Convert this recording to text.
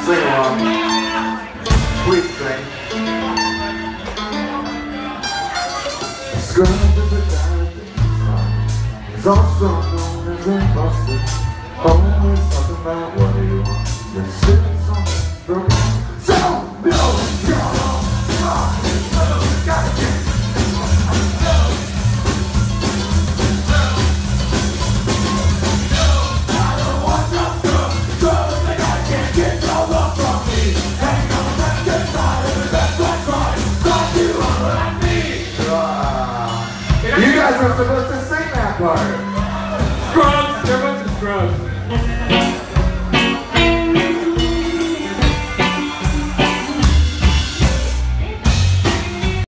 Sing along. Please sing. Scrub is a guy that's also known as imposter. Always talking about what he wants. Then sits on the broken. So, no, gotta get You guys are supposed to sing that part.